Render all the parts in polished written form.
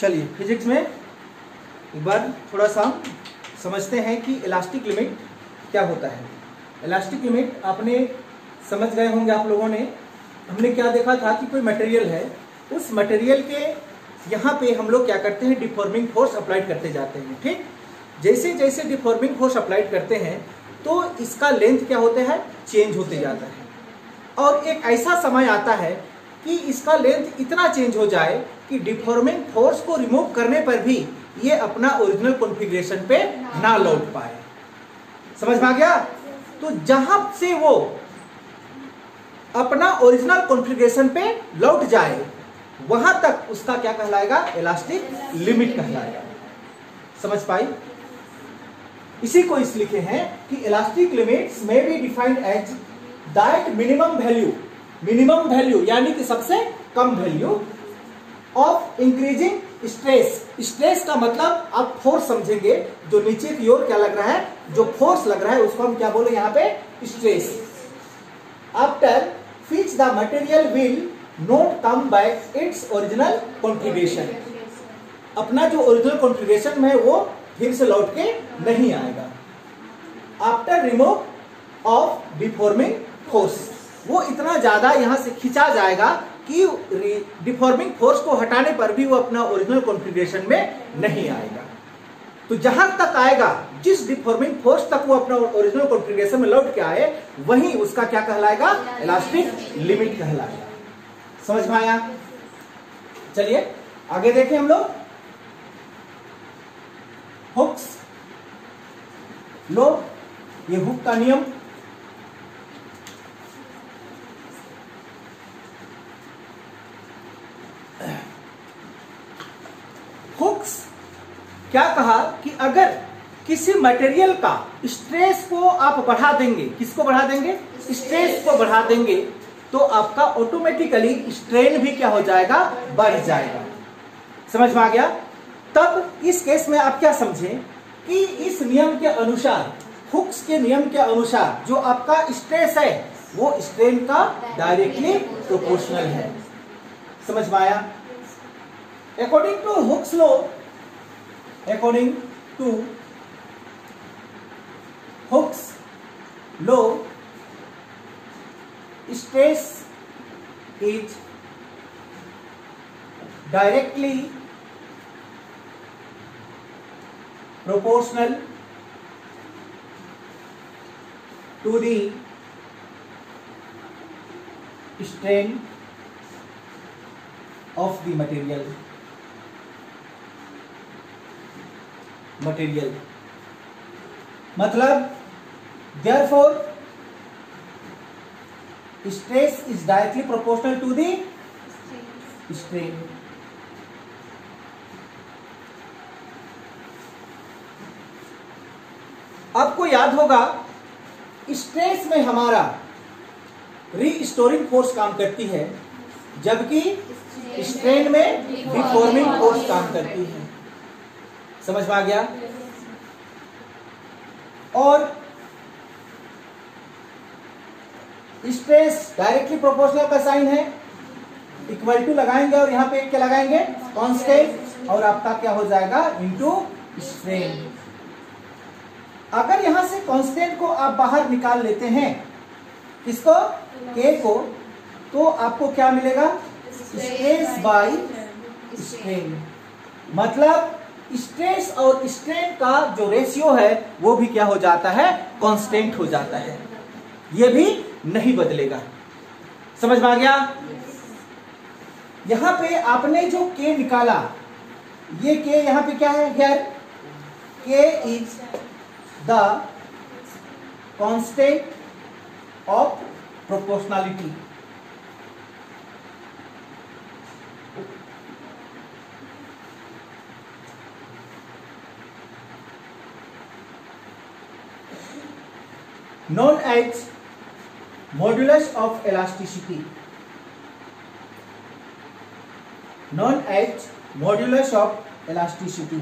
चलिए फिजिक्स में एक बार थोड़ा सा समझते हैं कि इलास्टिक लिमिट क्या होता है। इलास्टिक लिमिट आपने समझ गए होंगे आप लोगों ने। हमने क्या देखा था कि कोई मटेरियल है, उस मटेरियल के यहाँ पे हम लोग क्या करते हैं, डिफॉर्मिंग फोर्स अप्लाइड करते जाते हैं। ठीक, जैसे जैसे डिफॉर्मिंग फोर्स अप्लाइड करते हैं तो इसका लेंथ क्या होता है, चेंज होते जाता है। और एक ऐसा समय आता है कि इसका लेंथ इतना चेंज हो जाए कि डिफॉर्मिंग फोर्स को रिमूव करने पर भी ये अपना ओरिजिनल कॉन्फ़िगरेशन पे ना लौट पाए। समझ में आ गया? तो जहां से वो अपना ओरिजिनल कॉन्फ़िगरेशन पे लौट जाए वहां तक उसका क्या कहलाएगा, इलास्टिक लिमिट कहलाएगा। समझ पाई? इसी को इस लिखे हैं कि इलास्टिक लिमिट्स में be defined as that minimum value यानी कि सबसे कम value of increasing stress. Stress का मतलब आप फोर्स समझेंगे, जो नीचे की ओर क्या लग रहा है, जो फोर्स लग रहा है उसको हम क्या बोले यहाँ पे, stress. After which the material will not come back its original configuration। अपना जो ओरिजिनल कॉन्फ़िगरेशन है वो फिर से लौट के नहीं आएगा। After remove of deforming force, वो इतना ज्यादा यहां से खिंचा जाएगा कि डिफॉर्मिंग फोर्स को हटाने पर भी वो अपना ओरिजिनल कॉन्फ़िगरेशन में नहीं आएगा। तो जहां तक आएगा, जिस डिफॉर्मिंग फोर्स तक वो अपना ओरिजिनल कॉन्फ़िगरेशन में लौट के आए, वहीं उसका क्या कहलाएगा, इलास्टिक लिमिट कहलाएगा। समझ में आया? चलिए आगे देखें हम लोग। हुक्स लो, ये हुक का नियम। हुक्स क्या कहा कि अगर किसी मटेरियल का स्ट्रेस को आप बढ़ा देंगे, किसको बढ़ा देंगे, स्ट्रेस को बढ़ा देंगे, तो आपका ऑटोमेटिकली स्ट्रेन भी क्या हो जाएगा, बढ़ जाएगा। समझ में आ गया? तब इस केस में आप क्या समझें कि इस नियम के अनुसार, हुक्स के नियम के अनुसार जो आपका स्ट्रेस है वो स्ट्रेन का डायरेक्टली प्रोपोर्शनल है। समझ में आया? According to Hooke's law, according to Hooke's law, stress is directly proportional to the strain of the material। मतलब therefore stress is directly proportional to the strain। आपको याद होगा स्ट्रेस में हमारा रीस्टोरिंग फोर्स काम करती है, जबकि स्ट्रेन में डिफॉर्मिंग फोर्स काम करती है। समझ में आ गया? और स्ट्रेस डायरेक्टली प्रोपोर्शनल का साइन है, इक्वल टू लगाएंगे और यहां पे क्या लगाएंगे, कांस्टेंट, और आपका क्या हो जाएगा, इनटू स्ट्रेन। अगर यहां से कांस्टेंट को आप बाहर निकाल लेते हैं, इसको के को, तो आपको क्या मिलेगा, स्ट्रेस बाय स्ट्रेन। मतलब स्ट्रेस और स्ट्रेन का जो रेशियो है वो भी क्या हो जाता है, कांस्टेंट हो जाता है, ये भी नहीं बदलेगा। समझ में आ गया? यहां पे आपने जो के निकाला, ये के यहां पे क्या है, here K is the constant of proportionality. known as modulus of elasticity। known as modulus of elasticity।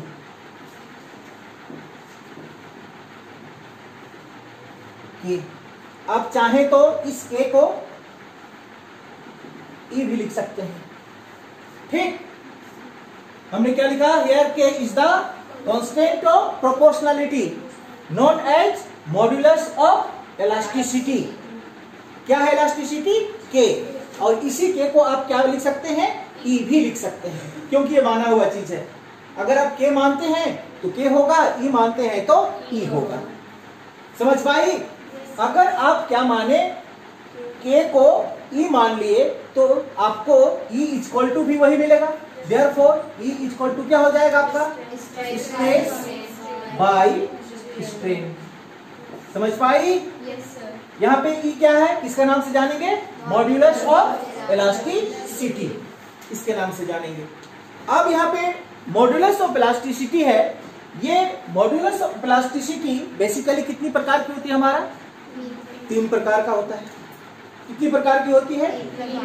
के आप चाहें तो इस के को ई भी लिख सकते हैं। ठीक, हमने क्या लिखा? Here K is the constant of proportionality known as modulus of elasticity. क्या है इलास्टिसिटी? के। और इसी के को आप क्या लिख सकते हैं? ई भी लिख सकते हैं, क्योंकि ये माना हुआ चीज है। अगर आप के मानते हैं तो के होगा, ई मानते हैं तो ई होगा। समझ पाई? अगर आप क्या माने, के को ई मान लिए तो आपको ई इक्वल टू भी वही मिलेगा। देयरफॉर ई इक्वल टू क्या हो जाएगा आपका? Stress by strain. समझ पाई? यहाँ पे ई क्या है? किसका नाम से जानेंगे? मॉड्यूलस ऑफ इलास्टिसिटी, इसके नाम से जानेंगे। अब यहाँ पे मॉड्यूलस ऑफ इलास्टिसिटी है। ये मॉड्यूलस ऑफ इलास्टिसिटी बेसिकली कितनी प्रकार की होती है? हमारा 3 प्रकार का होता है। कितनी प्रकार की होती है?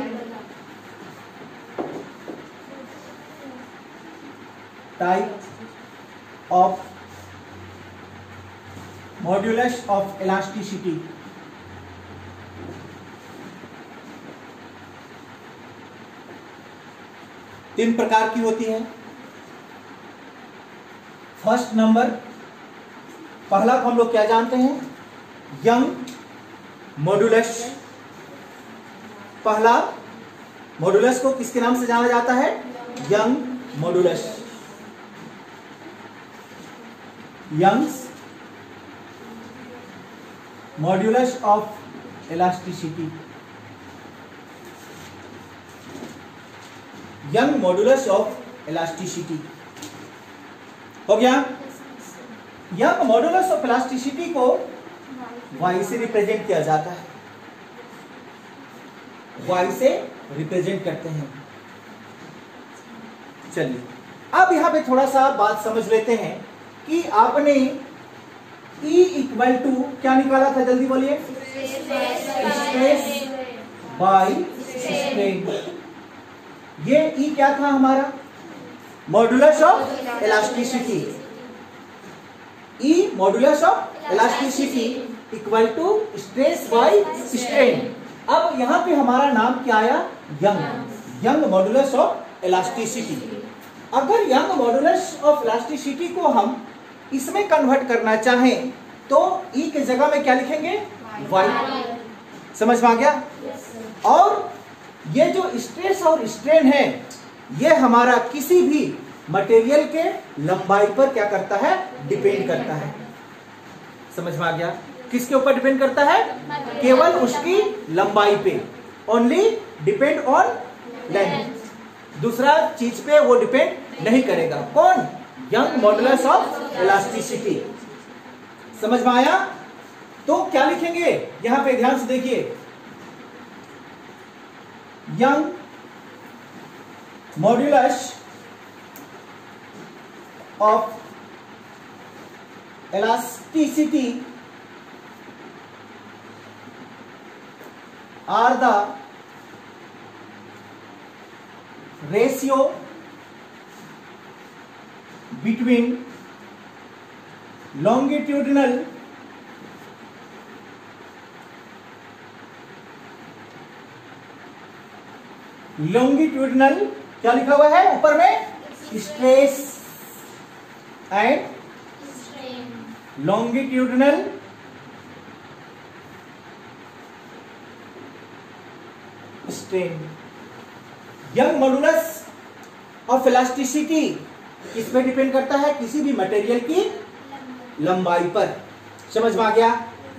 Type of modulus of elasticity. तीन प्रकार की होती है। फर्स्ट नंबर, पहला को हम लोग क्या जानते हैं? Young modulus. पहला मॉड्यूलस को किसके नाम से जाना जाता है? Young modulus. Young's modulus of elasticity. Young modulus of elasticity हो गया। यंग मॉड्यूलस ऑफ इलास्टिसिटी को y से रिप्रेजेंट किया जाता है। y से रिप्रेजेंट करते हैं। चलिए अब यहां पे थोड़ा सा बात समझ लेते हैं कि आपने E इक्वल टू क्या निकाला था? जल्दी बोलिए। Stress by strain. ये E क्या था हमारा? Modulus of elasticity. E modulus of elasticity equal to stress by strain. अब यहां पे हमारा नाम क्या आया? Young. Young modulus of elasticity. अगर यंग मॉड्यूलस ऑफ इलास्टिसिटी को हम इसमें कन्वर्ट करना चाहें तो E के जगह में क्या लिखेंगे? Y। समझ में आ गया? और ये जो स्ट्रेस और स्ट्रेन है, ये हमारा किसी भी मटेरियल के लंबाई पर क्या करता है? डिपेंड करता है। समझ में आ गया? किसके ऊपर डिपेंड करता है? केवल उसकी लंबाई पे। Only depend on length. दूसरा चीज पे वो डिपेंड नहीं करेगा। कौन? Young modulus of elasticity. समझ में आया? तो क्या लिखेंगे? यहां पे ध्यान से देखिए। Young modulus of elasticity are the ratio between longitudinal क्या लिखा हुआ है ऊपर में? Stress and longitudinal strain. Young modulus of elasticity किस पे डिपेंड करता है? किसी भी मटेरियल की लंबाई पर। समझ में आ गया?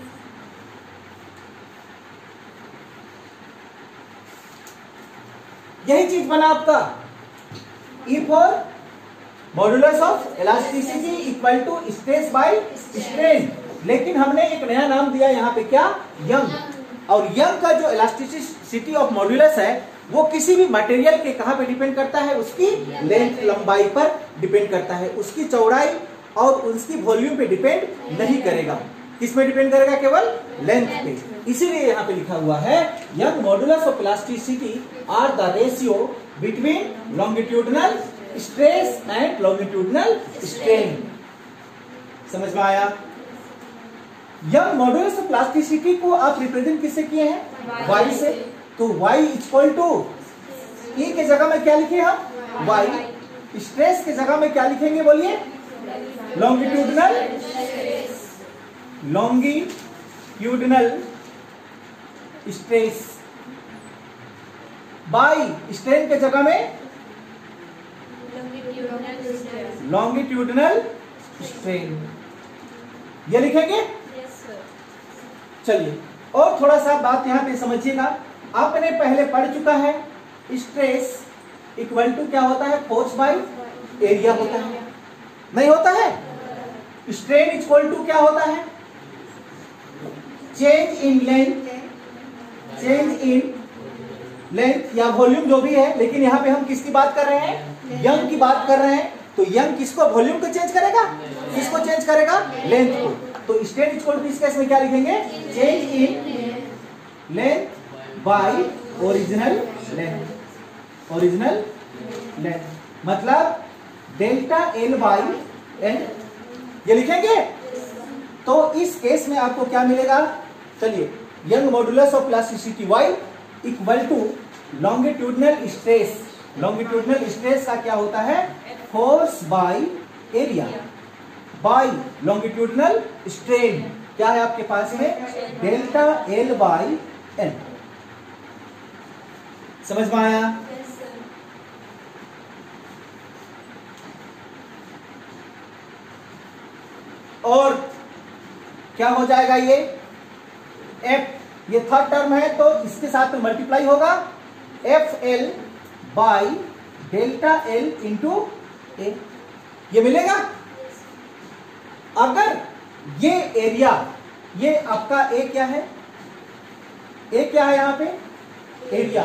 यही चीज बना आपका E for modulus of elasticity equal to stress by strain. लेकिन हमने एक नया नाम दिया यहां पे, क्या? यंग। और यंग का जो इलास्टिसिटी ऑफ मॉड्यूलस है वो किसी भी मटेरियल के कहां पे डिपेंड करता है? उसकी लेंथ, लंबाई पर डिपेंड करता है। उसकी चौड़ाई और उसकी वॉल्यूम पे डिपेंड नहीं करेगा। किस में डिपेंड करेगा? केवल लेंथ पे। इसीलिए यहां पे लिखा हुआ है Young modulus of elasticity are the ratio between longitudinal stress and longitudinal strain. समझ में आया? यंग मॉड्यूलस ऑफ इलास्टिसिटी को आप रिप्रेजेंट किससे किए हैं? y से। तो y इक्वल टू E के जगह में क्या लिखे हम? y। स्ट्रेस की जगह में क्या लिखेंगे बोलिए? Longitudinal, longitudinal stress. By strain के जगह में लॉन्गिट्यूडनल स्ट्रेन, ये लिखेंगे। चलिए और थोड़ा सा बात यहां पे समझिएगा। आपने पहले पढ़ चुका है स्ट्रेस इक्वल टू क्या होता है? फोर्स बाई एरिया होता है, नहीं होता है? स्ट्रेन इक्वल टू क्या होता है? Change in length, change in length या वॉल्यूम जो भी है, लेकिन यहां पे हम किसकी बात कर रहे हैं? यंग की बात कर रहे हैं। तो यंग किसको? वॉल्यूम को चेंज करेगा, किसको चेंज करेगा? लेंथ को। तो स्ट्रेन इक्वल टू इस केस में क्या लिखेंगे? Change in length by original length, original length मतलब डेल्टा एल बाई एन, ये लिखेंगे। तो इस केस में आपको क्या मिलेगा? चलिए, Young modulus of plasticity y equal to longitudinal stress. Longitudinal stress का क्या होता है? Force by area by longitudinal strain, क्या है आपके पास में? Delta L by N. समझ में आया? और क्या हो जाएगा? ये एफ, ये थर्ड टर्म है तो इसके साथ में मल्टीप्लाई होगा, F L by delta L into A, ये मिलेगा। अगर ये एरिया, ये आपका ए क्या है? ए क्या है यहां पे? एरिया,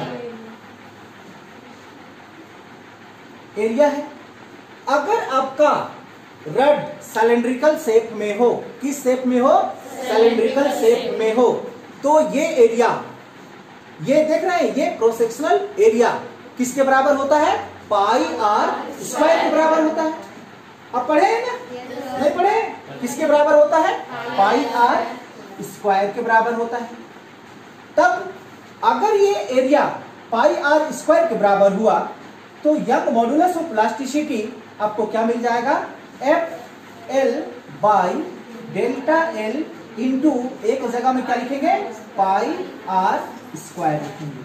एरिया है। अगर आपका रड सिलेंड्रिकल शेप में हो, किस शेप में हो? सिलेंड्रिकल शेप में हो, तो ये एरिया, ये देख रहे हैं, ये क्रॉस सेक्शनल एरिया किसके बराबर होता है? पाई आर स्क्वायर के बराबर होता है। अब पढ़े हैं ना? नहीं पढ़े? किसके बराबर होता है? पाई आर स्क्वायर के बराबर होता है। तब अगर ये एरिया पाई आर स्क्वायर के बराबर हुआ तो यंग मॉडुलस ऑफ प्लास्टिसिटी आपको क्या मिल जाएगा? F L by delta L into एक जगह में क्या लिखेंगे? पाई आर स्क्वायर लिखेंगे।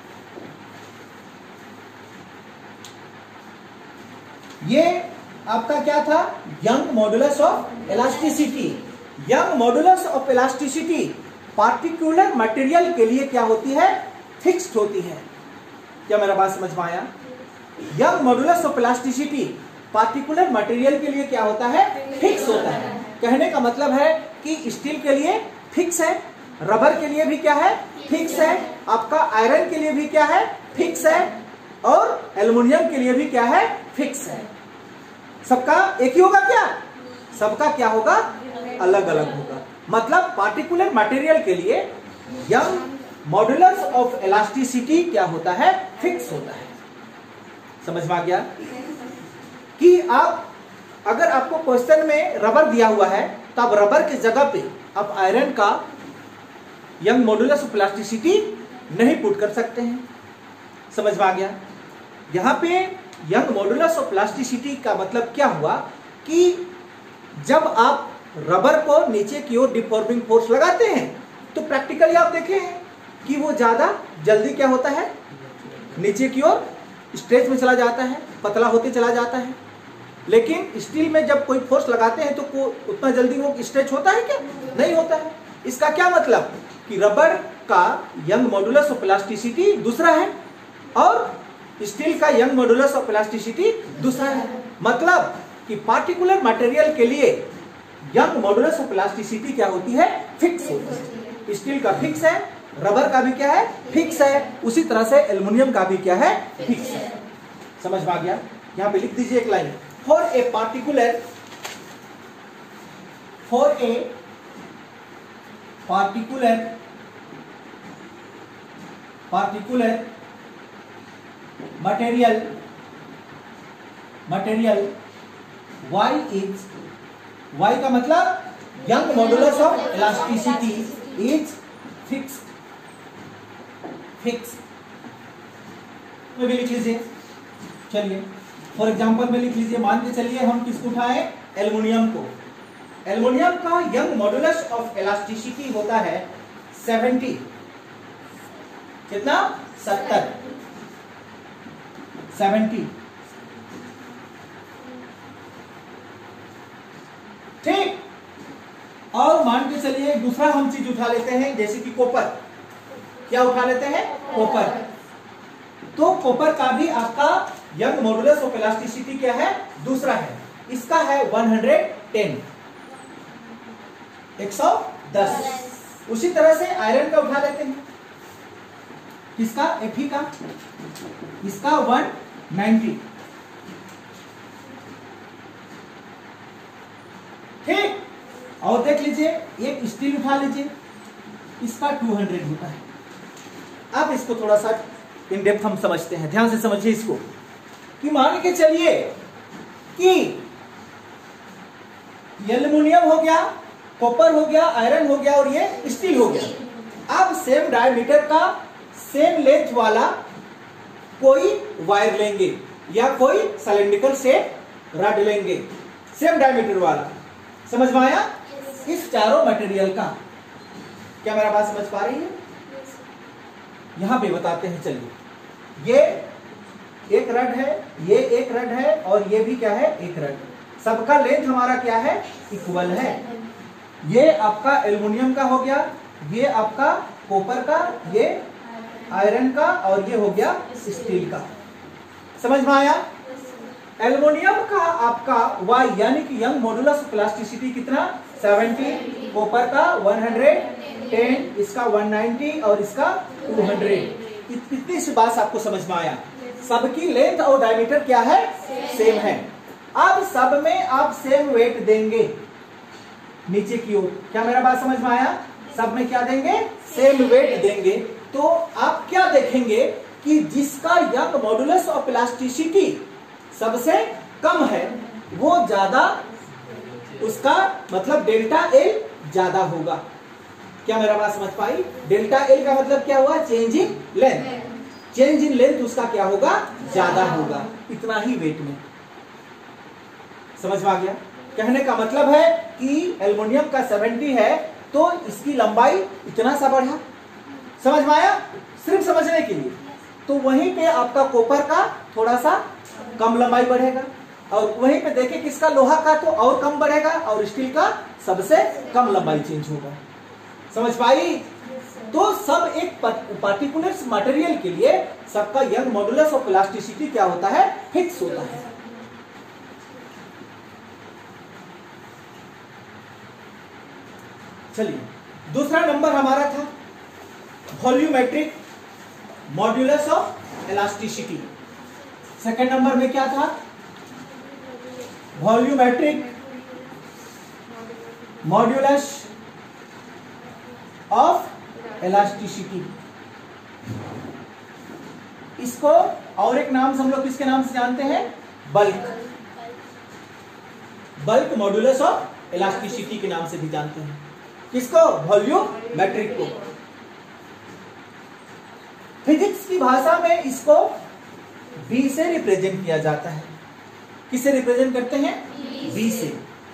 ये आपका क्या था? Young modulus of elasticity. Young modulus of elasticity particular material के लिए क्या होती है? फिक्स्ड होती है। क्या मेरा बात समझ में आया? Young modulus of elasticity particular material के लिए क्या होता है? फिक्स होता है। कहने का मतलब है कि स्टील के लिए फिक्स है, रबर के लिए भी क्या है? फिक्स है, आपका आयरन के लिए भी क्या है? फिक्स है, और एल्युमिनियम के लिए भी क्या है? फिक्स है। सबका एक ही होगा क्या? सबका क्या होगा? अलग अलग होगा। मतलब पार्टिकुलर मटेरियल के लिए यंग मॉडुलस ऑफ इलास्टिसिटी क्या होता है? फिक्स होता है। समझ में आ गया? कि आप अगर आपको क्वेश्चन में रबर दिया हुआ है तो आप रबर की जगह पे आप आयरन का यंग मॉडुलस ऑफ प्लास्टिसिटी नहीं पुट कर सकते हैं। समझ में आ गया? यहां पे यंग मॉडुलस ऑफ प्लास्टिसिटी का मतलब क्या हुआ कि जब आप रबर को नीचे की ओर डिफॉर्मिंग फोर्स लगाते हैं तो प्रैक्टिकली आप देखे हैं कि वो ज्यादा जल्दी क्या होता है? नीचे की ओर स्ट्रेच में चला जाता है, पतला होते चला जाता है। लेकिन स्टील में जब कोई फोर्स लगाते हैं तो उतना जल्दी वो स्ट्रेच होता है क्या? नहीं होता है। इसका क्या मतलब कि रबर का यंग मॉडुलस ऑफ प्लास्टिसिटी दूसरा है और स्टील का यंग मॉडुलस ऑफ प्लास्टिसिटी दूसरा है। मतलब कि पार्टिकुलर मटेरियल के लिए यंग मॉडुलस ऑफ प्लास्टिसिटी क्या होती है? फिक्स होती है। स्टील का फिक्स है, रबर का भी क्या है? फिक्स है। उसी तरह से एल्युमिनियम का भी क्या है? फिक्स है। समझ में आ गया? यहां पे लिख दीजिए एक line, for a particular material y का मतलब Young modulus of elasticity is fix में भी लिख लीजिए। चलिए फॉर एग्जांपल में लिख लीजिए, मान के चलिए हम किसको उठाएं, एल्युमिनियम को। एल्युमिनियम का यंग मॉडुलस ऑफ इलास्टिसिटी होता है 70, कितना 70। ठीक, और मान के चलिए दूसरा हम चीज उठा लेते हैं, जैसे कि कॉपर। क्या उठा लेते हैं, कॉपर। तो कॉपर का भी आपका यंग मॉडुलस ऑफ इलास्टिसिटी क्या है, दूसरा है, इसका है 110, 110। उसी तरह से आयरन का उठा लेते हैं, किसका, Fe का, इसका 190। ठीक, और देख लीजिए एक स्टील उठा लीजिए, इसका 200 होता है। अब इसको थोड़ा सा इन डेप्थ हम समझते हैं, ध्यान से समझिए इसको, कि मान के चलिए कि एल्युमिनियम हो गया, कॉपर हो गया, आयरन हो गया और ये स्टील हो गया। अब सेम डायमीटर का सेम लेंथ वाला कोई वायर लेंगे या कोई सिलेंड्रिकल शेप रॉड लेंगे, सेम डायमीटर वाला। समझ में आया? इस चारों मटेरियल का, क्या मेरा बात समझ पा रही है? यहां पे बताते हैं, चलिए। ये एक रड है, ये एक रड है और ये भी क्या है, एक रड। सबका लेंथ हमारा क्या है, इक्वल है। ये आपका एल्युमिनियम का हो गया, ये आपका कॉपर का, ये आयरन का और ये हो गया स्टील का। समझ में आया? एल्युमिनियम का आपका Y यानी कि यंग मॉडुलस ऑफ इलास्टिसिटी कितना, 70, कॉपर का 110, इसका 190 और इसका 200। इतनी सी बात आपको समझ में आया? सबकी लेंथ और डायमीटर क्या है, सेम है। अब सब में आप सेम वेट देंगे नीचे की ओर। क्या मेरा बात समझ में आया? सब में क्या देंगे, सेम वेट देंगे। तो आप क्या देखेंगे कि जिसका यंग मॉडुलस ऑफ इलास्टिसिटी सबसे कम है वो ज्यादा, उसका मतलब डेल्टा एल ज्यादा होगा। क्या मेरा बात समझ पाई? डेल्टा एल का मतलब क्या हुआ, change in length. Change in length उसका क्या होगा, ज्यादा होगा, इतना ही वेट में। समझ में आ गया? कहने का मतलब है कि एल्युमिनियम का 70 है तो इसकी लंबाई इतना सा बढ़ा। समझ में आया? सिर्फ समझने के लिए। तो वहीं पे आपका कॉपर का थोड़ा सा कम लंबाई बढ़ेगा और वहीं पे देखिए किसका, लोहा का तो और कम बढ़ेगा और स्टील का सबसे कम लंबाई चेंज होगा। समझ पाई? तो सब एक पार्टिकुलर मटेरियल के लिए सबका यंग मॉडुलस ऑफ इलास्टिसिटी क्या होता है, फिक्स होता है। चलिए, दूसरा नंबर हमारा था volumetric modulus of elasticity. Second number में क्या था, वॉल्यूमेट्रिक मॉड्यूलस ऑफ इलास्टिसिटी। इसको और एक नाम से हम लोग किसके नाम से जानते हैं, bulk. Bulk modulus of elasticity के नाम से भी जानते हैं। किसको, वॉल्यूमेट्रिक को। फिजिक्स की भाषा में इसको V से रिप्रेजेंट किया जाता है। किससे रिप्रेजेंट करते हैं, V से।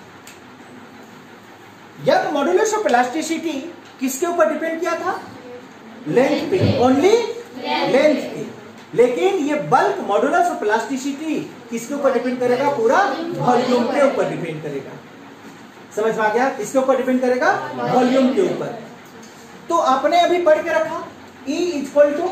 यंग मॉडुलस ऑफ इलास्टिसिटी किसके ऊपर डिपेंड किया था, लेंथ पे, ओनली लेंथ पे। लेकिन ये बल्क मॉडुलस ऑफ इलास्टिसिटी किसके ऊपर डिपेंड करेगा, पूरा वॉल्यूम के ऊपर डिपेंड करेगा। समझ में आ गया? किसके ऊपर डिपेंड करेगा, वॉल्यूम के ऊपर। तो आपने अभी पढ़ के रखा E equal to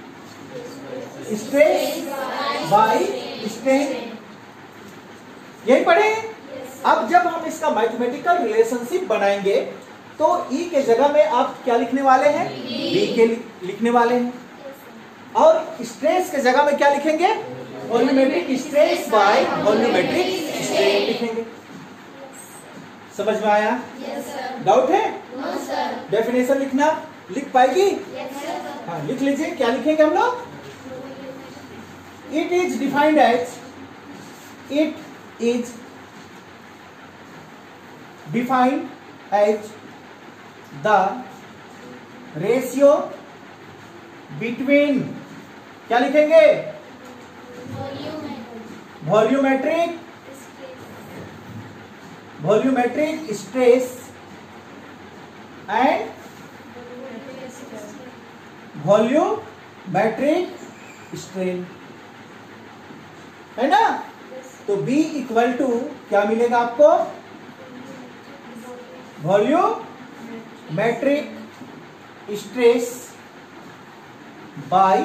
stress by strain, यही पढ़े। अब जब हम इसका मैथमेटिकल रिलेशनशिप बनाएंगे तो E के जगह में आप क्या लिखने वाले हैं, V के लिखने वाले हैं, और स्ट्रेस के जगह में क्या लिखेंगे, volumetric stress by volumetric strain लिखेंगे। समझ में आया? डाउट है? डेफिनेशन लिखना, लिख पाएगी? हाँ, लिख लीजिए। क्या लिखेंगे हम लोग, it is defined as, it is defined as the ratio between, क्या लिखेंगे, volumetric stress and volumetric strain, है ना। तो B इक्वल टू क्या मिलेगा आपको, volumetric stress by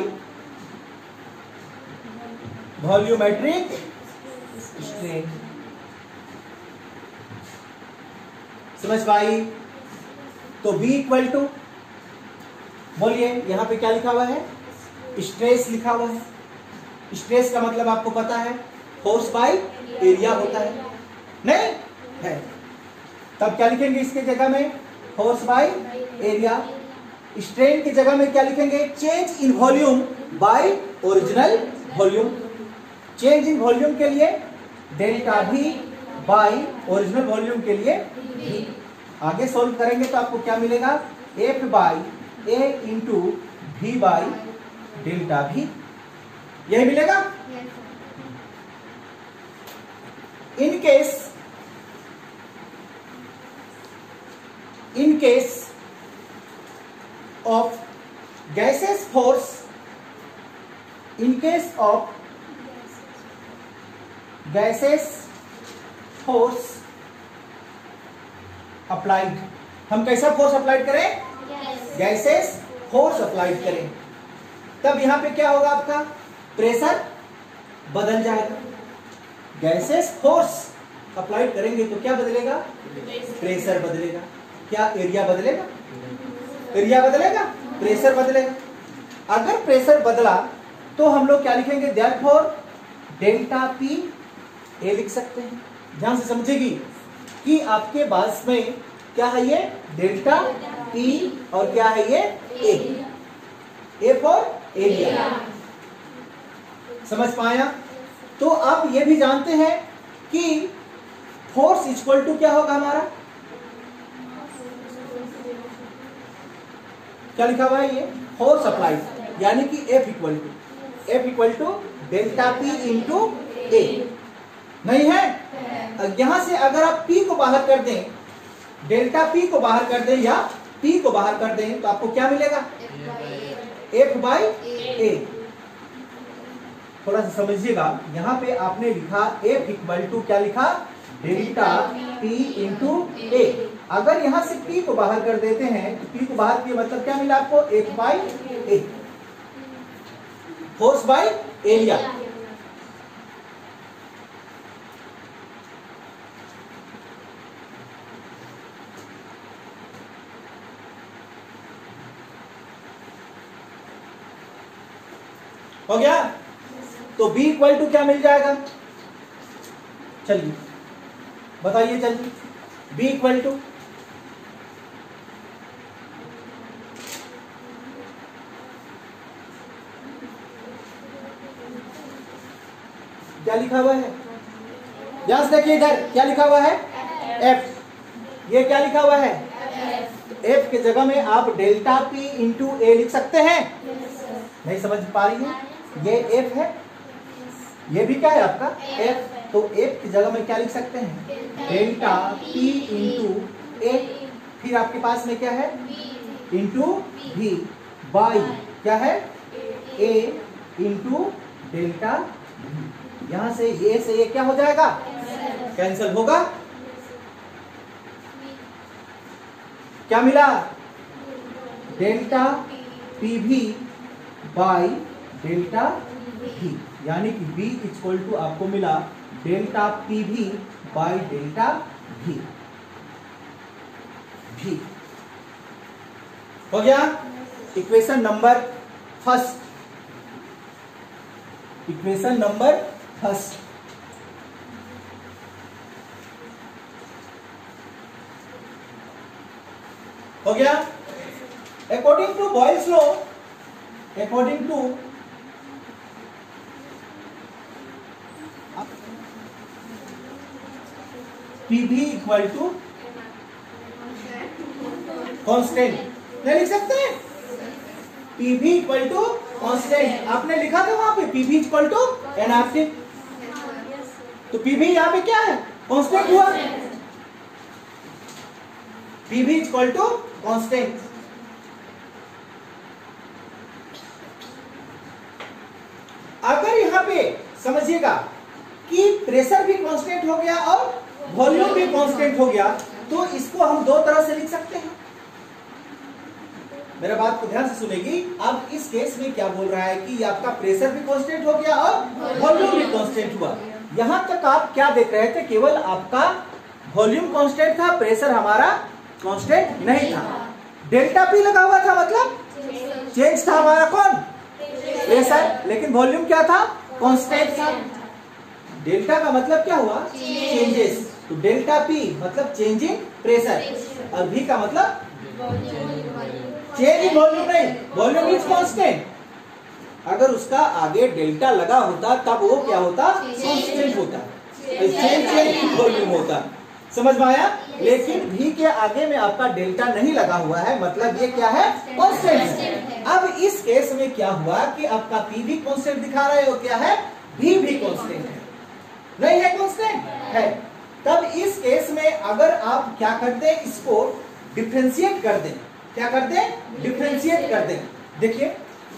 volumetric strain. समझ पाई। तो B इक्वल टू, बोलिए यहां पे क्या लिखा हुआ है, स्ट्रेस लिखा हुआ है। स्ट्रेस का मतलब आपको पता है फोर्स बाय एरिया होता है, नहीं है। तब क्या लिखेंगे इसके जगह में, फोर्स बाय एरिया। स्ट्रेन की जगह में क्या लिखेंगे, change in volume by original volume. Change in volume के लिए delta V by original volume के लिए V। आगे सॉल्व करेंगे तो आपको क्या मिलेगा, F by A into V by delta V, यही मिलेगा। In case of gases force, in case of gases force applied, हम कैसा फोर्स अप्लाइड करें, गैसेस फोर्स अप्लाइड करें। तब यहां पे क्या होगा, आपका प्रेशर बदल जाएगा। गैसेस फोर्स अप्लाइड करेंगे तो क्या बदलेगा, प्रेशर बदलेगा। क्या एरिया बदलेगा, एरिया बदलेगा, प्रेशर बदलेगा। अगर प्रेशर बदला तो हम लोग क्या लिखेंगे, देयरफॉर डेल्टा P A लिख सकते हैं। ध्यान से समझेगी कि आपके पास में क्या है, ये डेल्टा P और क्या है ये A फॉर एरिया। समझ पाया। तो आप ये भी जानते हैं कि फोर्स इक्वल टू क्या होगा हमारा, क्या लिखा हुआ है ये, फोर्स अप्लाइड, यानी कि F equal to delta P into A, नहीं है। यहां से अगर आप P को बाहर कर दें, डेल्टा P को बाहर कर दें या P को बाहर कर दें तो आपको क्या मिलेगा, F बाय A। थोड़ा सा समझिएगा, यहां पे आपने लिखा F इक्वल टू क्या लिखा, डेल्टा P इंटू A। अगर यहां से P को बाहर कर देते हैं तो P को बाहर किए मतलब क्या मिला आपको, F by A, force by area. हो गया। तो B इक्वल टू क्या मिल जाएगा, चलिए बताइए, चलिए B इक्वल टू क्या लिखा हुआ है, यहां से देखिए इधर क्या लिखा हुआ है, F। ये क्या लिखा हुआ है, F के जगह में आप डेल्टा P इंटू A लिख सकते हैं। नहीं समझ पा रही है, ये F है, ये भी क्या है आपका F। तो F की जगह में क्या लिख सकते हैं, डेल्टा P इंटू A। फिर आपके पास में क्या है, इंटू V बाई क्या है, A इंटू डेल्टा V। यहां से ये क्या हो जाएगा, कैंसिल होगा। क्या मिला, delta PV by delta V, यानी कि B इक्वल टू आपको मिला delta PV by delta V। हो गया equation number first, equation number first. हो गया। According to Boyle's law, according to PV equal to constant, नहीं लिख सकते, PV इक्वल टू कांस्टेंट। आपने लिखा था वहां पे PV इक्वल टू इनएक्टिव, तो पी भी यहां पे क्या है, कांस्टेंट हुआ। P V equal to constant. अगर यहां पे समझिएगा कि प्रेशर भी कांस्टेंट हो गया और वॉल्यूम भी कांस्टेंट हो गया, तो इसको हम दो तरह से लिख सकते हैं। मेरा बात को ध्यान से सुनेगी। अब इस केस में क्या बोल रहा है कि आपका प्रेशर भी कांस्टेंट हो गया और वॉल्यूम भी कांस्टेंट हुआ। यहां तक आप क्या देख रहे थे, केवल आपका वॉल्यूम कांस्टेंट था, प्रेशर हमारा कांस्टेंट नहीं था। डेल्टा पी लगा हुआ था, मतलब चेंज था हमारा कौन, प्रेशर, लेकिन वॉल्यूम क्या था, कांस्टेंट था। डेल्टा का मतलब क्या हुआ, चेंजेस। तो डेल्टा पी मतलब चेंज इन प्रेशर, और भी का मतलब चेंज इन वॉल्यूम नहीं, वॉल्यूम इज कांस्टेंट। अगर उसका आगे डेल्टा लगा होता तब वो क्या होता, कांस्टेंट होता, चेंज इन वॉल्यूम होता। समझ में आया। लेकिन भी के आगे में आपका डेल्टा नहीं लगा हुआ है, मतलब ये क्या है, कांस्टेंट है। अब इस केस में क्या हुआ कि आपका पी भी कांस्टेंट दिखा रहा है और क्या है, भी कांस्टेंट है, नहीं है, कांस्टेंट है। तब इस केस में अगर आप क्या करते हैं, इसको डिफरेंशिएट कर दें। क्या कर दें, डिफरेंशिएट कर दें। देखिए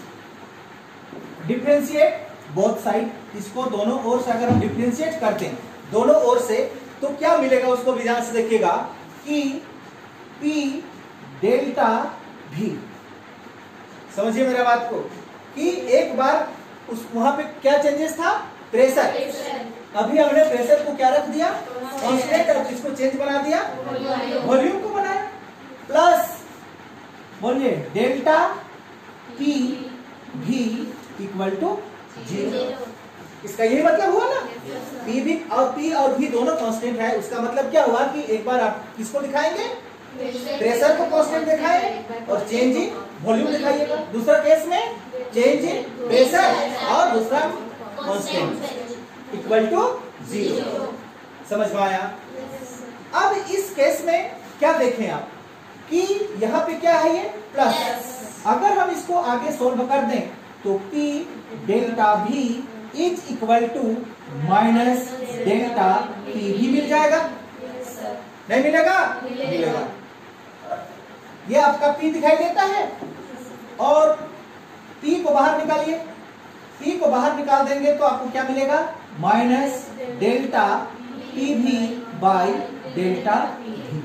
डिफरेंशिएट बोथ साइड, इसको दोनों ओर से अगर हम डिफरेंशिएट करते हैं दोनों ओर से, तो क्या मिलेगा, उसको भी ध्यान से देखिएगा कि पी डेल्टा भी। समझिए मेरा बात को कि एक बार उस वहां पे क्या चेंजेस था, प्रेशर। अभी हमने प्रेशर को क्या रख दिया, कांस्टेंट, और इसको चेंज बना दिया, वॉल्यूम को बनाया। प्लस बोलिए delta P V equal to 0। इसका यही मतलब हुआ ना, पी भी और पी और भी दोनों कांस्टेंट है। उसका मतलब क्या हुआ कि एक बार आप किसको दिखाएंगे, प्रेशर को कांस्टेंट दिखाएं और चेंज इन वॉल्यूम दिखाइएगा। दूसरा केस में चेंज इन प्रेशर और दूसरा कांस्टेंट इक्वल टू 0। समझ में आया। अब इस केस में क्या देखें आप कि यहाँ पे क्या है, ये प्लस। अगर हम इसको आगे सोल्व कर दें तो P delta V is equal to minus delta P V मिल जाएगा, नहीं मिलेगा, मिलेगा। ये आपका P दिखाई देता है और P को बाहर निकालिए। P को बाहर निकाल देंगे तो आपको क्या मिलेगा, minus delta P V by delta V.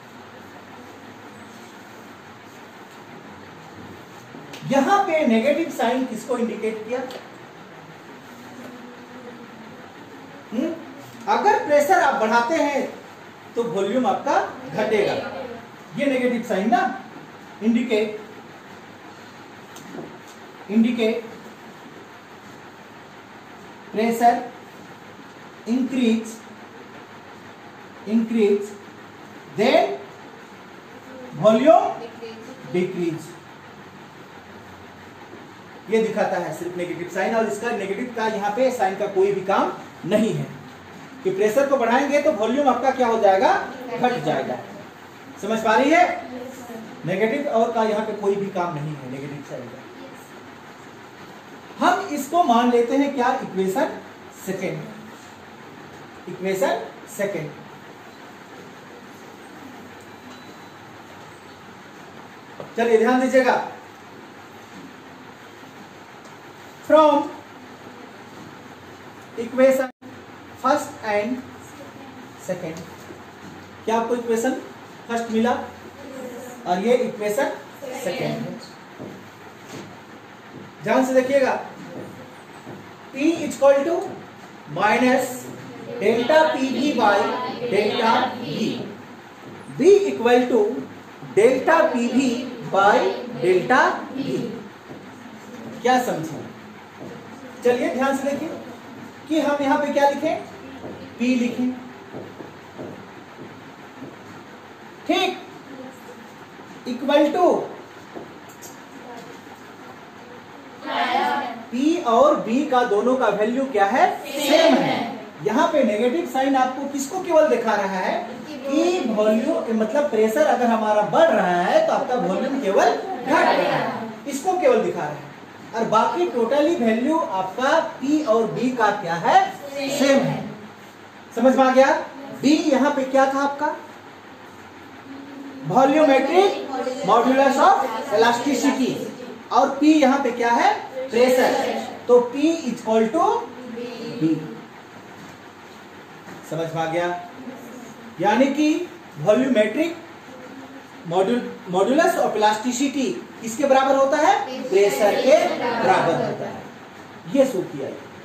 यहां पे नेगेटिव साइन किसको इंडिकेट किया, अगर प्रेशर आप बढ़ाते हैं तो वॉल्यूम आपका घटेगा। ये नेगेटिव साइन ना, indicate pressure increase then volume decrease. ये दिखाता है सिर्फ नेगेटिव साइन, और इसका नेगेटिव का यहाँ पे साइन का कोई भी काम नहीं है कि प्रेशर को बढ़ाएंगे तो वॉल्यूम आपका क्या हो जाएगा, घट जाएगा। समझ पा रही है। नेगेटिव और का यहाँ पे कोई भी काम नहीं है नेगेटिव साइन का। हम इसको मान लेते हैं क्या, इक्वेशन सेकेंड। इक्वेशन सेकेंड चलिए ध्यान दीजिएगा। From equation first and second, क्या आपको इक्वेशन फर्स्ट मिला और ये इक्वेशन सेकेंड है। ध्यान से देखिएगा, P equal to minus delta P V by delta V, B equal to delta P V by delta V. क्या समझे, चलिए ध्यान से देखिए कि हम यहां पे क्या लिखें, P लिखें, ठीक, इक्वल टू P और B का दोनों का वैल्यू क्या है, सेम है। यहाँ पे नेगेटिव साइन आपको किसको केवल दिखा रहा है कि वॉल्यूम मतलब प्रेशर अगर हमारा बढ़ रहा है तो आपका वॉल्यूम केवल घट रहा है, इसको केवल दिखा रहा है। और बाकी टोटली वैल्यू आपका P और B का क्या है, सेम है। समझ में आ गया। बी यहाँ पे क्या था आपका, वॉल्यूमेट्रिक मॉड्यूलस ऑफ इलास्टिसिटी, और पी यहाँ पे क्या है, प्रेशर। तो P इक्वल टू बी। समझ में आ गया। यानी कि वॉल्यूमेट्रिक मॉड्यूलस ऑफ इलास्टिसिटी किसके बराबर होता है, प्रेशर के बराबर होता है। ये शो किया।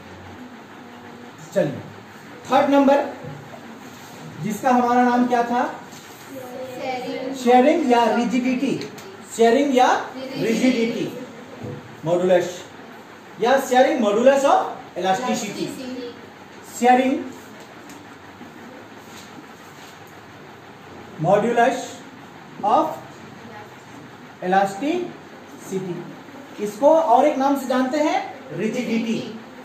चलिए थर्ड नंबर, जिसका हमारा नाम क्या था, शेयरिंग या रिजिडिटी, शेयरिंग या रिजिडिटी मॉड्यूलस या shearing modulus of elasticity. Shearing modulus of elasticity, इसको और एक नाम से जानते हैं रिजिडिटी,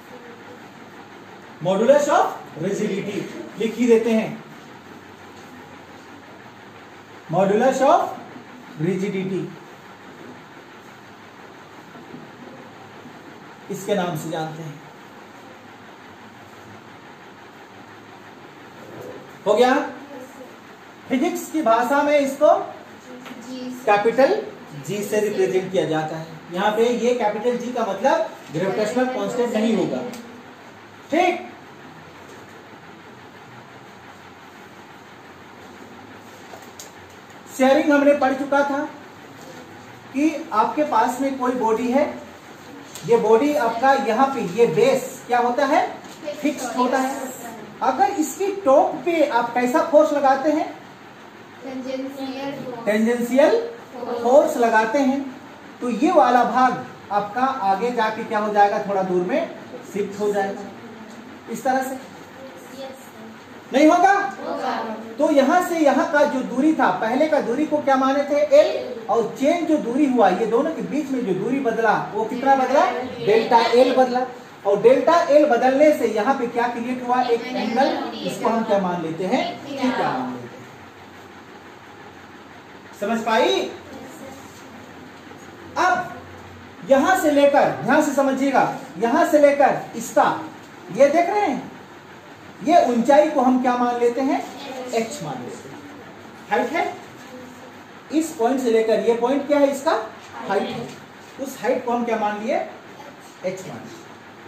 मॉड्यूलस ऑफ रिजिडिटी लिख ही देते हैं, मॉड्यूलस ऑफ रिजिडिटी इसके नाम से जानते हैं। हो गया। फिजिक्स की भाषा में इसको कैपिटल जी से रिप्रेजेंट किया जाता है। यहां पे ये कैपिटल जी का मतलब ग्रेविटेशनल कांस्टेंट नहीं होगा, ठीक। शेयरिंग हमने पढ़ चुका था कि आपके पास में कोई बॉडी है, ये बॉडी आपका यहाँ पे ये बेस क्या होता है, फिक्स होता है। अगर इसकी टॉप पे आप कैसा फोर्स लगाते हैं, टेंजेंशियल फोर्स लगाते हैं, तो ये वाला भाग आपका आगे जाके क्या हो जाएगा, थोड़ा दूर में शिफ्ट हो जाएगा। इस तरह से नहीं होगा? तो यहां से यहां का जो दूरी था, पहले का दूरी को क्या माने थे, एल, और चेंज जो दूरी हुआ, ये दोनों के बीच में जो दूरी बदला वो कितना बदला, डेल्टा एल बदला। और डेल्टा एल बदलने से यहाँ पे क्या क्रिएट हुआ, एक एंगल, इसको हम क्या मान लेते हैं, थीटा मान लेते हैं। समझ पाई? अब यहां से लेकर, ध्यान से समझिएगा, यहां से लेकर इसका, ये देख रहे हैं, ये ऊंचाई को हम क्या मान लेते हैं, h मान लेते हैं। हाइट है, इस पॉइंट से लेकर ये पॉइंट क्या है, इसका हाइट है। उस हाइट को हम क्या मान लिए, h मान लिए।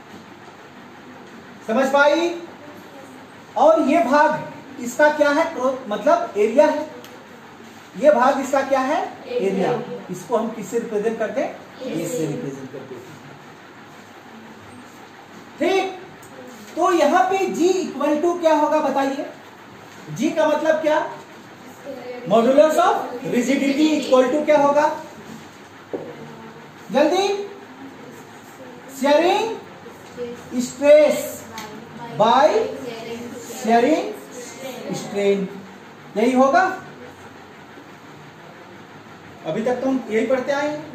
समझ पाई? और ये भाग इसका क्या है, मतलब एरिया है। ये भाग इसका क्या है, एरिया। इसको हम किससे रिप्रेजेंट करते हैं, ए से रिप्रेजेंट करते हैं, ठीक। तो यहाँ पे G इक्वल टू क्या होगा बताइए, G का मतलब क्या, modulus of rigidity equal to क्या होगा, जल्दी, shearing stress by shearing strain, यही होगा। अभी तक तुम यही पढ़ते आए हैं।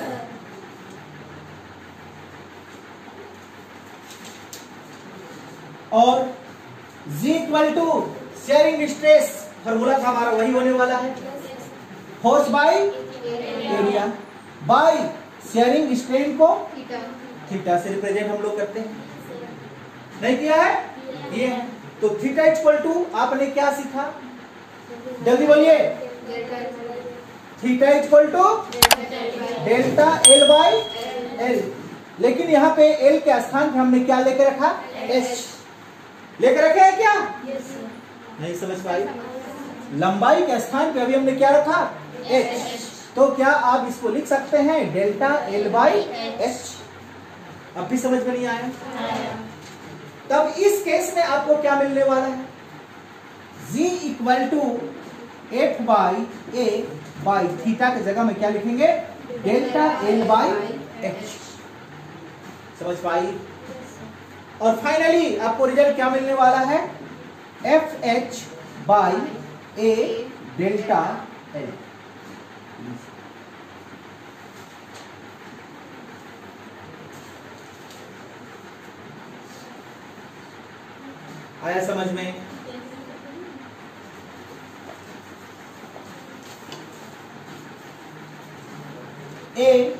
और G equal to shearing stress, formula था हमारा वही होने वाला है, force by area by shearing strain को थीटा से रिप्रेजेंट हम लोग करते हैं। नहीं किया है ये है। तो थीटा इक्वल टू आपने क्या सीखा, जल्दी बोलिए, theta equal to delta L by L. लेकिन यहाँ पे एल के स्थान पे हमने क्या लेके रखा, एच लेके रखे है क्या, नहीं समझ पाई। लंबाई के स्थान पे अभी हमने क्या रखा, एच। तो क्या आप इसको लिख सकते हैं डेल्टा एल बाई एच। अब भी समझ में नहीं आया? तब इस केस में आपको क्या मिलने वाला है, G equal to F by A by theta की जगह में क्या लिखेंगे, डेल्टा एल बाई एच। समझ पाई? और फाइनली आपको रिजल्ट क्या मिलने वाला है, F H by A delta L. आया समझ में? ए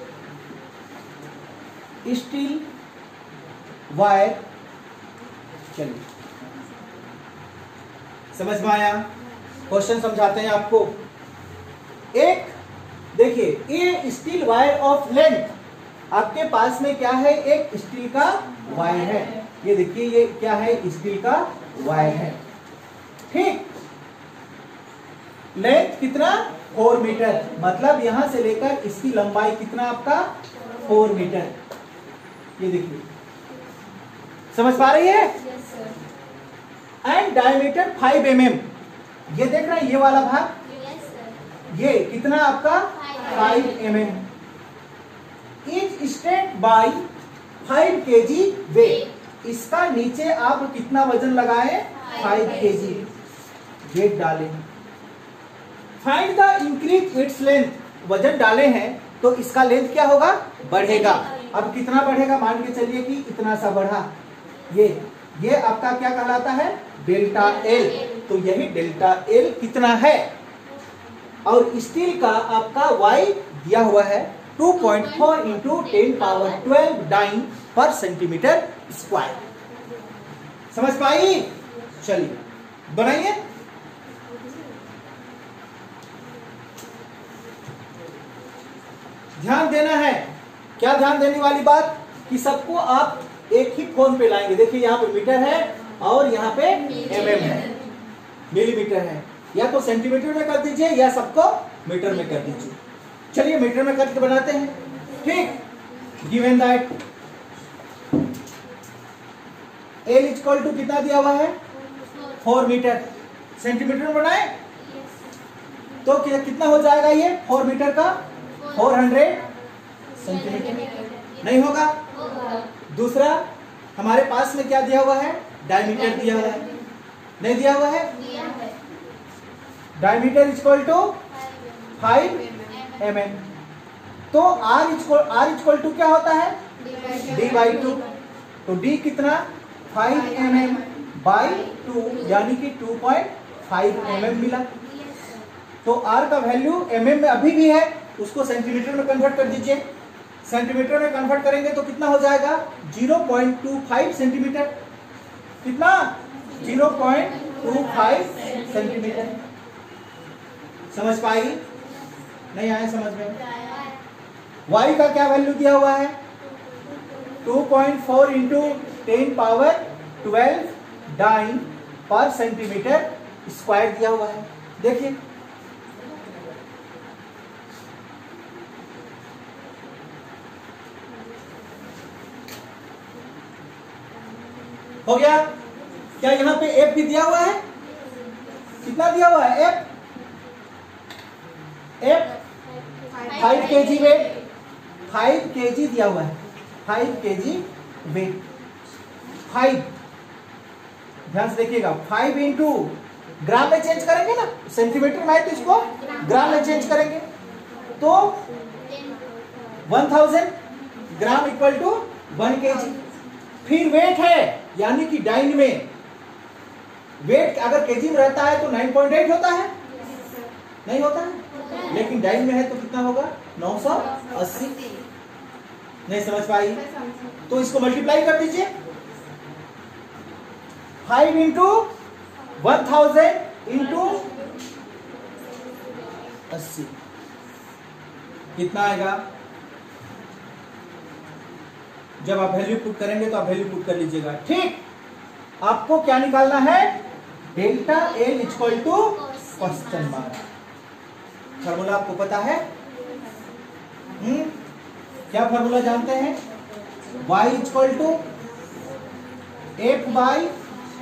स्टील वायर, चलिए समझ में आया? क्वेश्चन समझाते हैं आपको। एक देखिए, ये स्टील वायर ऑफ लेंथ, आपके पास में क्या है, एक स्टील का वायर है। ये देखिए, ये क्या है, स्टील का वायर है, ठीक। लेंथ कितना, 4 मीटर, मतलब यहां से लेकर इसकी लंबाई कितना आपका, 4 मीटर। ये देखिए, समझ पा रही है? एंड डायमीटर 5 mm, ये देख रहे हैं, ये वाला भाग, ये कितना आपका, 5 mm। Is state by 5 kg weight, इसका नीचे आप कितना वजन लगाए, 5 kg वेट डालें। Find the increase its length, वजन डाले हैं तो इसका लेंथ क्या होगा, बढ़ेगा। अब कितना बढ़ेगा, मान के चलिए कि इतना सा बढ़ा, ये आपका क्या कहलाता है, डेल्टा एल। तो यही डेल्टा एल कितना है, और स्टील का आपका वाई दिया हुआ है 2.4 इंटू 10⁻12 डाइन पर सेंटीमीटर स्क्वायर। समझ पाई? चलिए बनाइए। ध्यान देना है, क्या ध्यान देने वाली बात, कि सबको आप एक ही फोन पे लाएंगे। देखिए यहाँ पे मीटर है और यहाँ पे mm है, मिलीमीटर है, या तो सेंटीमीटर में कर दीजिए या सबको मीटर में कर दीजिए। चलिए मीटर में करके बनाते हैं, ठीक। Given that L equal to कितना दिया हुआ है, 4 मीटर। सेंटीमीटर में बनाए तो कितना हो जाएगा, ये 4 मीटर का 400 सेंटीमीटर, नहीं होगा। दूसरा, हमारे पास में क्या दिया हुआ है, डायमीटर दिया हुआ है, नहीं दिया हुआ है, डायमीटर इक्वल टू 5 mm। तो R इक्वल टू क्या होता है, D/2। तो D कितना, 5 mm बाई 2, यानी कि 2.5 mm मिला। तो R का वैल्यू mm में अभी भी है, उसको सेंटीमीटर में कन्वर्ट कर दीजिए। सेंटीमीटर में कन्वर्ट करेंगे तो कितना हो जाएगा, 0.25 सेंटीमीटर। कितना, 0.25 सेंटीमीटर। समझ पाई? नहीं आए समझ में? y का क्या वैल्यू दिया हुआ है, 2.4 इंटू 10⁻12 डाइन पर सेंटीमीटर स्क्वायर दिया हुआ है। देखिए हो गया। क्या यहां पे F भी दिया हुआ है, कितना दिया हुआ है, F 5 kg वेट, 5 kg दिया हुआ है, 5 kg वेट। 5, ध्यान से देखिएगा, 5 इंटू ग्राम में चेंज करेंगे ना, सेंटीमीटर में है तो इसको ग्राम में चेंज करेंगे, तो 1000 ग्राम इक्वल टू 1 kg। फिर वेट है, यानी कि डाइन में वेट अगर केजी में रहता है तो 9.8 होता है, नहीं होता है, लेकिन डाइन में है तो कितना होगा, 980। नहीं समझ पाई? तो इसको मल्टीप्लाई कर दीजिए, 5 इंटू 1000 इंटू 80, कितना आएगा। जब आप वैल्यू पुट करेंगे तो आप वैल्यू पुट कर लीजिएगा, ठीक। आपको क्या निकालना है, delta L equal to question mark. Formula आपको पता है, क्या फार्मूला जानते हैं, y equal to F by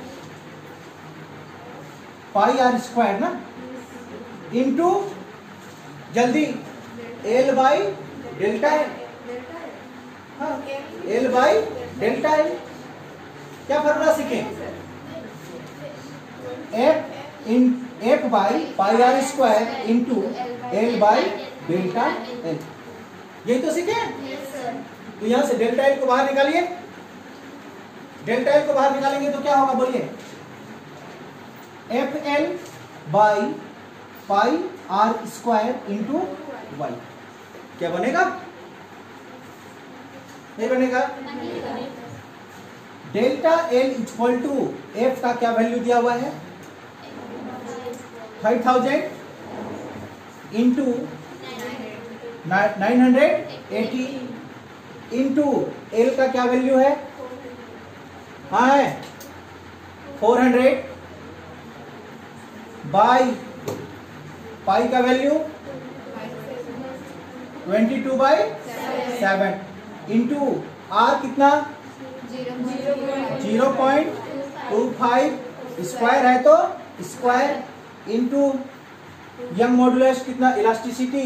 pi R square ना, इंटू जल्दी L by delta L, L by delta L. क्या फार्मूला सीखें, F by pi R square into L by delta L, यही तो सीखे। तो यहां से डेल्टा एल को बाहर निकालिए, डेल्टा एल को बाहर निकालेंगे तो क्या होगा, बोलिए, FL by pi R square into Y. क्या बनेगा, नहीं बनेगा। Delta L equal to F का क्या वैल्यू दिया हुआ है, 5000 इंटू 980 इंटू एल का क्या वैल्यू है? हाँ है 400 बाई पाई का वैल्यू 22/7 इंटू आर कितना 0.25 स्क्वायर है तो स्क्वायर इंटू यंग मॉडुलस कितना इलास्टिसिटी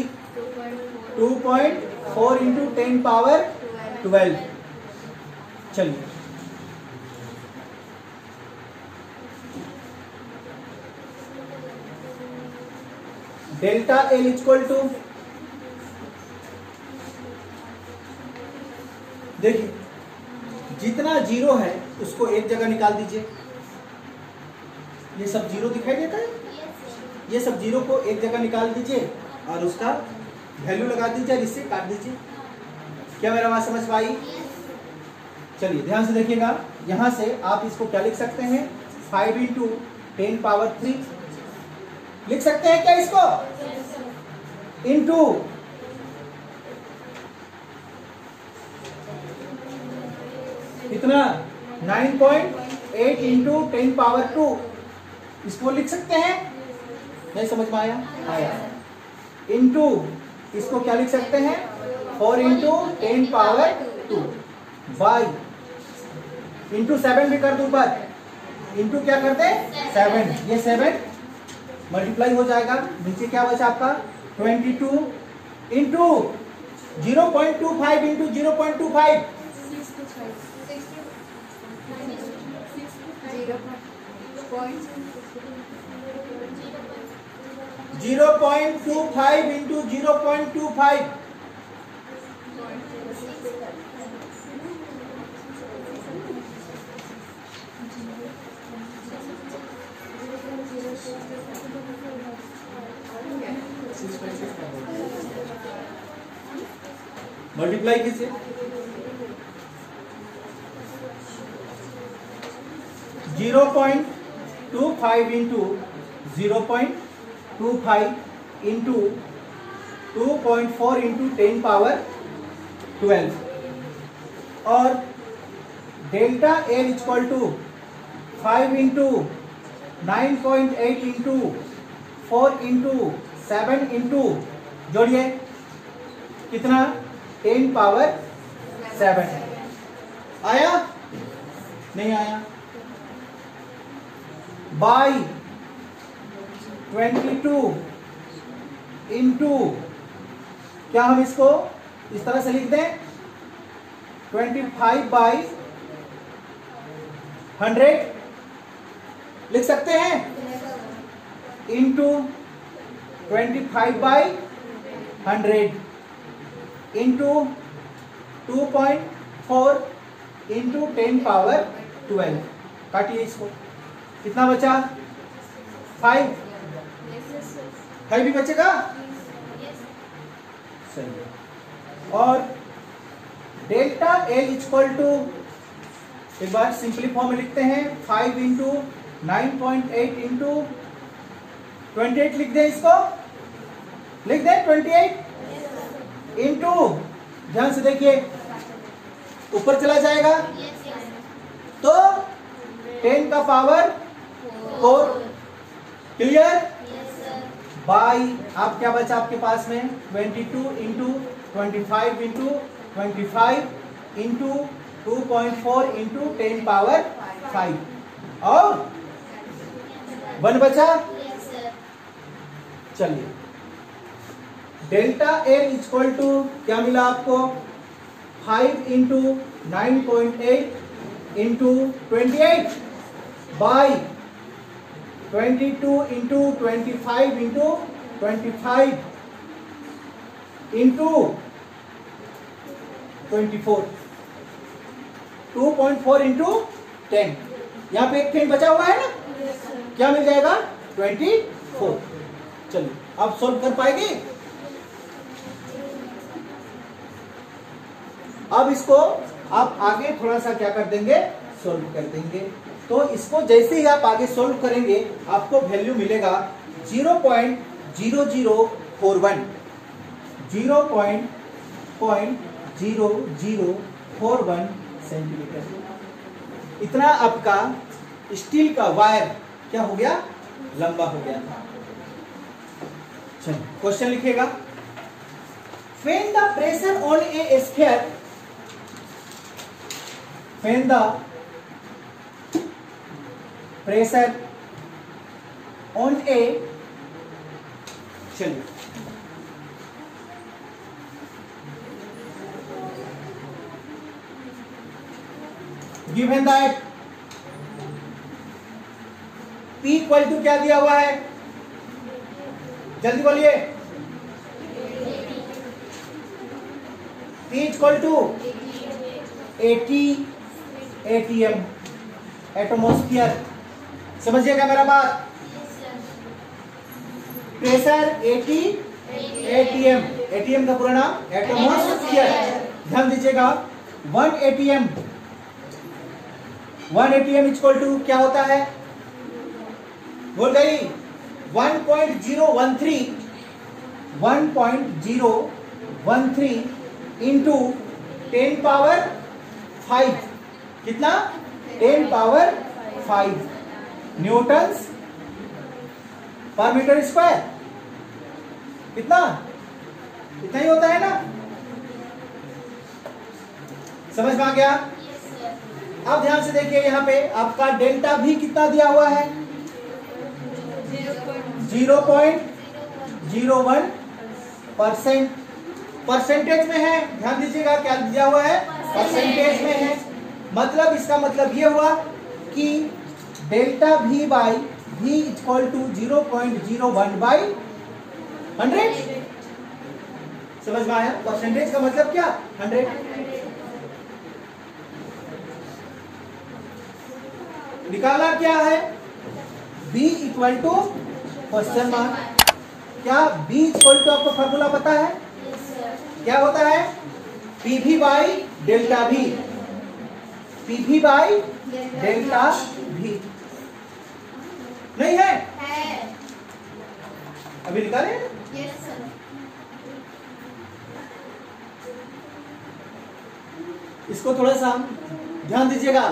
2.4 इंटू 10 पावर 12। चलिए डेल्टा एल इक्वल टू, देखिए जितना जीरो है उसको एक जगह निकाल दीजिए। ये सब जीरो दिखाई देता है, ये सब जीरो को एक जगह निकाल दीजिए और उसका वैल्यू लगा दीजिए और इससे काट दीजिए। क्या मेरा बात समझ पाई? चलिए ध्यान से देखिएगा, यहां से आप इसको क्या लिख सकते हैं 5 इंटू 10 पावर 3 लिख सकते हैं क्या इसको, इंटू कितना 9.8 इंटू 10 पावर 2 इसको लिख सकते हैं। नहीं समझ में आया? आया। इंटू इसको क्या लिख सकते हैं 4 इंटू 10 पावर 2 बाई इंटू 7 भी कर दूं पर इंटू क्या करते हैं 7, ये 7 मल्टीप्लाई हो जाएगा, नीचे क्या बचा आपका 22 इंटू 0.25 इंटू 0.25 0.25 इंटू 0.25 मल्टीप्लाई कीजिए 0.25 इंटू 0.25 इंटू 2.4 इंटू 10 पावर 12 और delta L equal to 5 into 9.8 into 4 into 7 into जोड़िए कितना 10 पावर 7 आया? नहीं आया। बाई 22 इंटू क्या हम इसको इस तरह से लिख दें 25 बाई 100 लिख सकते हैं into 25 by 100 into 2.4 into 10 power 12 काटिए इसको कितना बचा 5 भी बचेगा सही है। और डेल्टा एल इक्वल टू एक बार सिंपली फॉर्म में लिखते हैं 5 इंटू 9.8 इंटू 28 लिख दें, इसको लिख दें 28 इंटू ध्यान से देखिए ऊपर चला जाएगा तो 10 का पावर 4 क्लियर बाई आप क्या बचा आपके पास में 22 into 25 into 25 into 2.4 into 10 power 5 और 1 बचा। चलिए डेल्टा एल इक्वल टू क्या मिला आपको 5 into 9.8 into 28 by 22 into 25 into 25 into 24 2.4 into 10 यहाँ पे एक 10 बचा हुआ है ना क्या मिल जाएगा 24। चलिए अब सॉल्व कर पाएंगे। अब इसको आप आगे थोड़ा सा क्या कर देंगे सॉल्व कर देंगे। तो इसको जैसे ही आप आगे सॉल्व करेंगे आपको वैल्यू मिलेगा 0.0041 0.0041 सेंटीमीटर। इतना आपका स्टील का वायर क्या हो गया, लंबा हो गया था। चलिए क्वेश्चन लिखिएगा। When the pressure on a sphere, when the pressure on a, चलिए given that P equal to क्या दिया हुआ है, जल्दी बोलिए। P equal to 80 ATM, atmosphere. समझिएगा मेरा बात। प्रेशर 80 ATM, ATM का पूरा नाम एटमोस्फियर। ध्यान दीजिएगा 1 ATM इक्वल टू क्या होता है, बोल गई 1.013 इंटू 10 पावर 5, कितना 10 पावर 5 न्यूटन्स पर मीटर स्क्वायर। कितना, इतना ही होता है ना, समझ में आ गया। अब ध्यान से देखिए, यहाँ पे आपका डेल्टा भी कितना दिया हुआ है, 0.01%। परसेंटेज में है, ध्यान दीजिएगा क्या दिया हुआ है, परसेंटेज में है। मतलब इसका मतलब ये हुआ कि delta V by V equal to 0.01/100। समझ में आया। परसेंटेज का मतलब क्या, 100। निकालना क्या है, B equal to question mark. क्या B इक्वल टू आपको फॉर्मूला पता है, क्या होता है, PV by delta V, PV by delta V। नहीं है, अभी निकाले। इसको थोड़ा सा ध्यान दीजिएगा।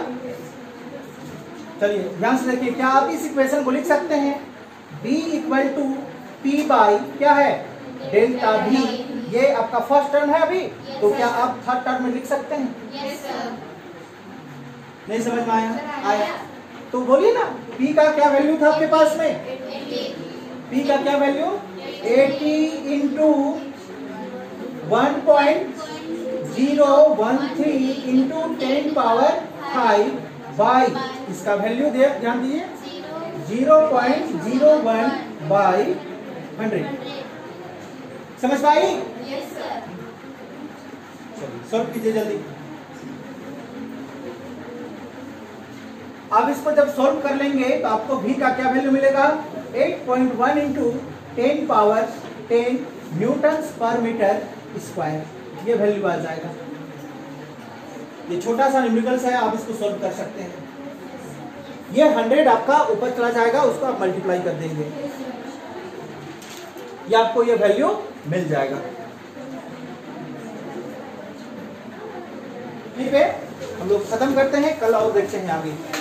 चलिए ध्यान से देखिए, क्या आप इस इक्वेशन को लिख सकते हैं, B equal to P by क्या है, डेल्टा V। ये आपका फर्स्ट टर्म है अभी, तो क्या आप थर्ड टर्म में लिख सकते हैं? नहीं समझ में आया? तो बोलिए ना, P का क्या वैल्यू था आपके पास में, P का क्या value, 80 into 1.013 into 10 power 5 by इसका वैल्यू दे, ध्यान दीजिए 0.01/100। समझ पाई? चलिए सॉल्व कीजिए जल्दी। अब इसको जब सॉल्व कर लेंगे तो आपको V का क्या वैल्यू मिलेगा, 8.1 इंटू 10 पावर 10 न्यूटन्स पर मीटर स्क्वायर। ये वैल्यू आ जाएगा। ये छोटा सा न्यूमेरिकल्स है, आप इसको सॉल्व कर सकते हैं। ये 100 आपका ऊपर चला जाएगा, उसको आप मल्टीप्लाई कर देंगे, ये आपको ये वैल्यू मिल जाएगा। ठीक है, हम लोग खत्म करते हैं, कल और देखते हैं आगे।